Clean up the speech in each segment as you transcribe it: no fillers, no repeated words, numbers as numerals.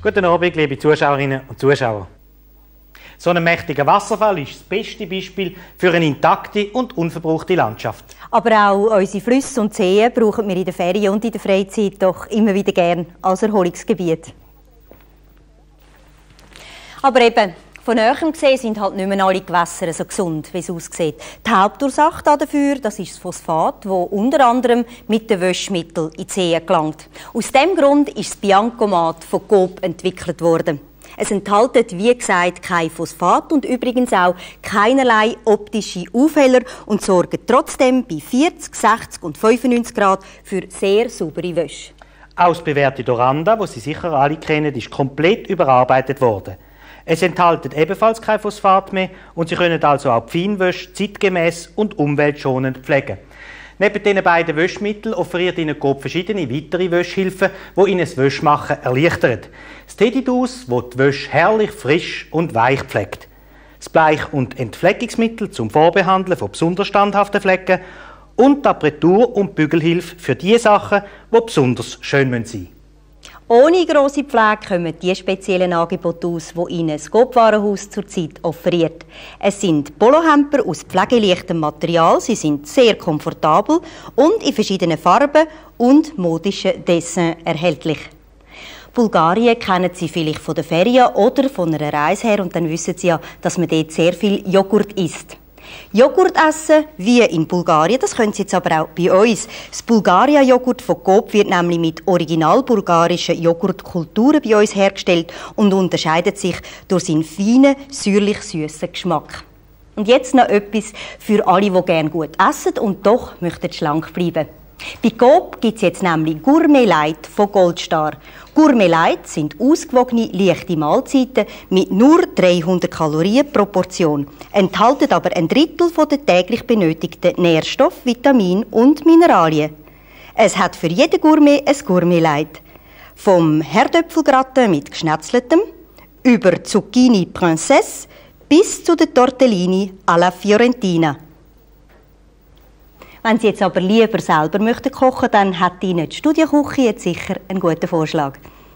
Guten Abend, liebe Zuschauerinnen und Zuschauer. So ein mächtiger Wasserfall ist das beste Beispiel für eine intakte und unverbrauchte Landschaft. Aber auch unsere Flüsse und Seen brauchen wir in der Ferien und in der Freizeit doch immer wieder gern als Erholungsgebiet. Aber eben, von Näherem gesehen sind halt nicht mehr alle Gewässer so gesund, wie es aussieht. Die Hauptursache dafür, das ist das Phosphat, das unter anderem mit den Waschmitteln in die Seen gelangt. Aus diesem Grund ist das Biancomat von Coop entwickelt worden. Es enthält, wie gesagt, kein Phosphat und übrigens auch keinerlei optische Aufheller und sorgt trotzdem bei 40, 60 und 95 Grad für sehr saubere Wäsche. Auch das bewährte Doranda, das Sie sicher alle kennen, ist komplett überarbeitet worden. Es enthält ebenfalls kein Phosphat mehr und Sie können also auch die Feinwäsche zeitgemäß und umweltschonend pflegen. Neben diesen beiden Wäschmitteln offeriert Ihnen Coop verschiedene weitere Wäschhilfen, die Ihnen das Wäschmachen erleichtern. Das Tedidus, das die Wäsche herrlich frisch und weich pflegt. Das Bleich- und Entfleckungsmittel zum Vorbehandeln von besonders standhaften Flecken und die Appretur- und Bügelhilfe für die Sachen, die besonders schön sein müssen. Ohne grosse Pflege kommen die speziellen Angebote aus, die Ihnen das Coop-Warenhaus zurzeit offeriert. Es sind Polohemper aus pflegeleichtem Material, sie sind sehr komfortabel und in verschiedenen Farben und modischen Dessins erhältlich. Bulgarien kennen Sie vielleicht von den Ferien oder von einer Reise her und dann wissen Sie ja, dass man dort sehr viel Joghurt isst. Joghurt essen, wie in Bulgarien, das können Sie jetzt aber auch bei uns. Das Bulgaria-Joghurt von Coop wird nämlich mit original bulgarischen Joghurtkulturen bei uns hergestellt und unterscheidet sich durch seinen feinen, säuerlich-süßen Geschmack. Und jetzt noch etwas für alle, die gerne gut essen und doch möchten schlank bleiben. Bei Coop gibt es jetzt nämlich Gourmet Light von Goldstar. Gourmet Light sind ausgewogene, leichte Mahlzeiten mit nur 300 Kalorien pro Portion, enthalten aber ein Drittel der täglich benötigten Nährstoffe, Vitamine und Mineralien. Es hat für jeden Gourmet ein Gourmet Light. Vom Herdöpfelgratin mit Geschnetzeltem, über Zucchini Princesse bis zu den Tortellini alla Fiorentina. Wenn Sie jetzt aber lieber selber möchten kochen, dann hat Ihnen die Studienküche jetzt sicher einen guten Vorschlag.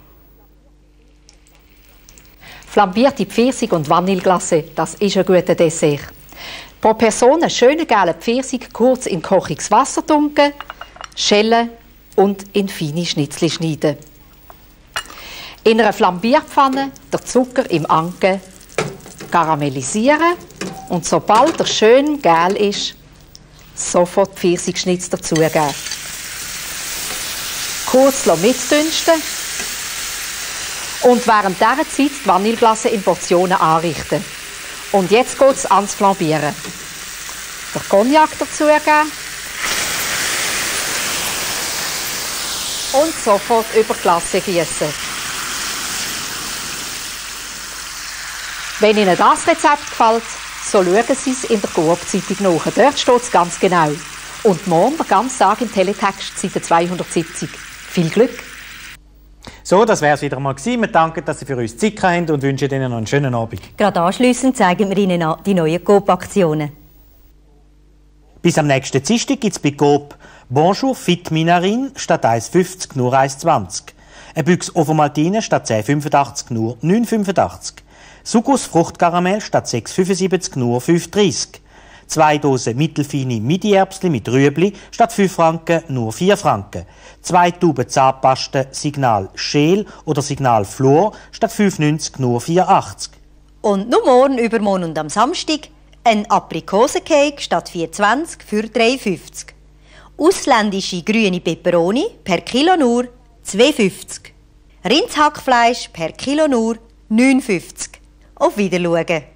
Flambierte Pfirsich- und Vanilleglace, das ist ein guter Dessert. Pro Person einen schönen gelben Pfirsich kurz in kochiges Wasser tunken, schälen und in feine Schnitzel schneiden. In einer Flambierpfanne den Zucker im Anken karamellisieren und sobald er schön gel ist, sofort Pfirsichschnitz dazugeben. Kurz mitdünsten und während dieser Zeit die Vanilleglace in Portionen anrichten. Und jetzt geht es ans Flambieren. Den Cognac dazugeben und sofort über die Glace gießen. Wenn Ihnen das Rezept gefällt, so schauen Sie es in der Coop-Zeitung nach. Dort steht es ganz genau. Und morgen den ganzen Tag im Teletext, Seite 270. Viel Glück! So, das wäre es wieder mal gewesen. Wir danken, dass Sie für uns Zeit haben und wünschen Ihnen noch einen schönen Abend. Gerade anschliessend zeigen wir Ihnen die neuen Coop-Aktionen. Bis am nächsten Dienstag gibt es bei Coop Bonjour Fit Minarin statt 1,50 nur 1,20. Ein Büchs Ovomaltine statt 10,85 nur 9,85. Sucos Fruchtkaramell statt 6,75 nur 5,30. 2 Dosen mittelfeine Midi-Erbsli mit Rüebli statt 5 Franken nur 4 Franken. 2 Tuben Zahnpaste Signal Scheel oder Signal Flor statt 5,90 nur 4,80. Und nur morgen, übermorgen und am Samstag ein Aprikosencake statt 4,20 für 3,50. Ausländische grüne Peperoni per Kilo nur 2,50. Rindshackfleisch per Kilo nur 9,50. Auf Wiedersehen.